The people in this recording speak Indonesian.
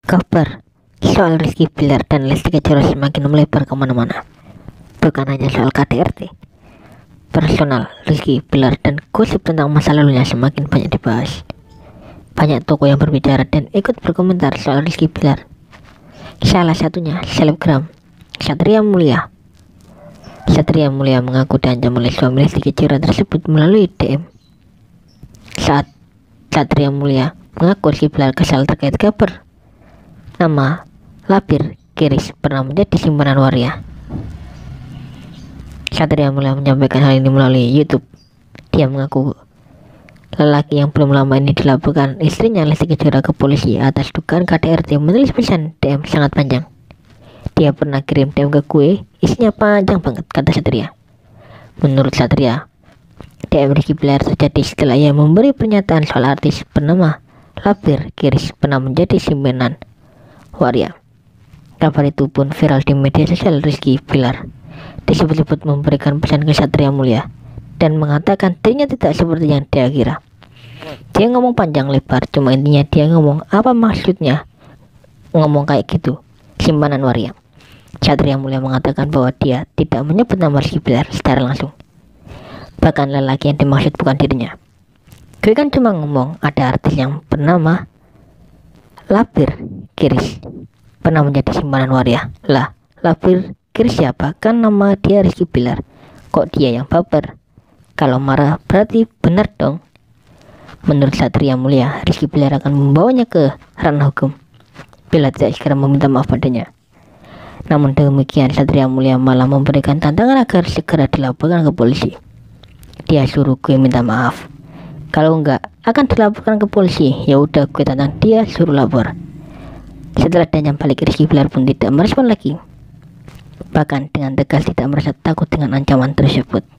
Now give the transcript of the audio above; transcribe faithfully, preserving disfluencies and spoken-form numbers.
Kabar soal Rizky Bilar dan Lesti Kejora semakin melebar kemana-mana. Bukan hanya soal K D R T, personal Rizky Bilar dan gosip tentang masa lalunya semakin banyak dibahas. Banyak tokoh yang berbicara dan ikut berkomentar soal Rizky Bilar. Salah satunya selebgram Satria Mulia. Satria Mulia mengaku diancam oleh suami Lesti Kejora tersebut melalui D M. Saat Satria Mulia mengaku Rizky Bilar kesal terkait kabar nama Lapir Kiris pernah menjadi simpanan waria. Satria Mulia menyampaikan hal ini melalui YouTube. Dia mengaku lelaki yang belum lama ini dilaporkan istrinya Lesti Kejora ke polisi atas dugaan K D R T menulis pesan D M sangat panjang. Dia pernah kirim D M ke gue, isinya panjang banget, kata Satria. Menurut Satria, D M Rizky Bilar terjadi setelah ia memberi pernyataan soal artis bernama Lapir Kiris pernah menjadi simpanan waria. Kabar itu pun viral di media sosial. Rizky Bilar disebut-sebut memberikan pesan ke Satria Mulia dan mengatakan dirinya tidak seperti yang dia kira. Dia ngomong panjang lebar, cuma intinya dia ngomong apa maksudnya ngomong kayak gitu, simpanan waria. Satria Mulia mengatakan bahwa dia tidak menyebut nama Rizky Bilar secara langsung. Bahkan lelaki yang dimaksud bukan dirinya. Gue kan cuma ngomong ada artis yang bernama Lapir Kiris pernah menjadi simpanan waria. Lah, Lapir Kiris siapa? Kan nama dia Rizky Bilar. Kok dia yang baper? Kalau marah berarti benar dong. Menurut Satria Mulia, Rizky Bilar akan membawanya ke ranah hukum bila tidak segera meminta maaf padanya. Namun demikian, Satria Mulia malah memberikan tantangan agar segera dilaporkan ke polisi. Dia suruh gue minta maaf. Kalau enggak akan dilaporkan ke polisi. Ya udah, gue tantang dia suruh lapor. Setelah tanya balik, Rizky Bilar pun tidak merespon lagi. Bahkan dengan tegas tidak merasa takut dengan ancaman tersebut.